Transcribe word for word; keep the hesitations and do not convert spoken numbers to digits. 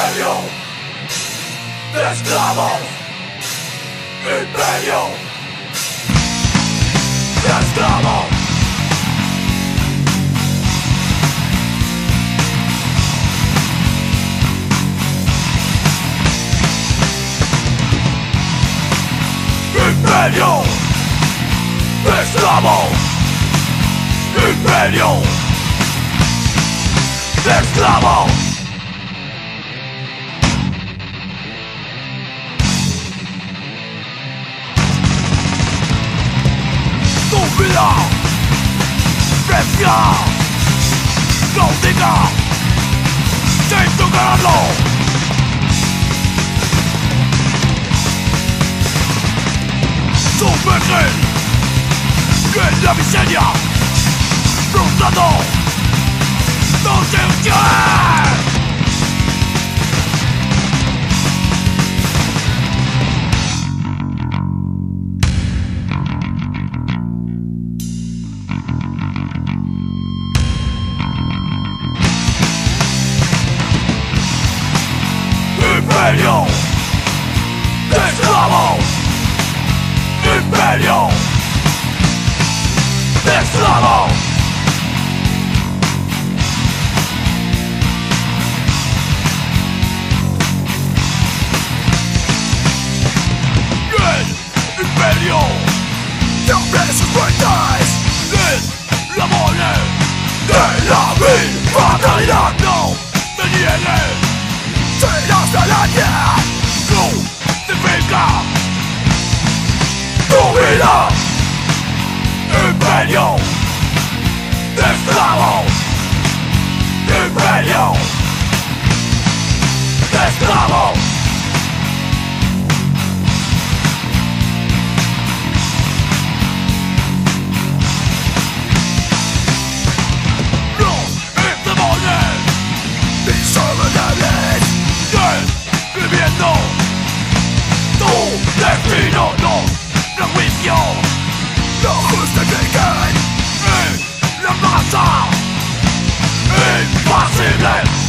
Imperio de esclavos. Imperio de esclavos. Imperio de esclavos. Imperio de esclavos. Tu vida precia, caótica, sin tocarlo. Sumergir en la miseria, frustrado, no te entiendes. Imperio de esclavos. Imperio de esclavos. El imperio te abre sus puertas. El la moneda de la vil fatalidad no te niegues. Serás de la tierra. Crucifica tu vida. Imperio de esclavos. Imperio de esclavos. Los demonios insoportables describiendo tu destino, no prejuicio. No justifiquen en la masa imposible.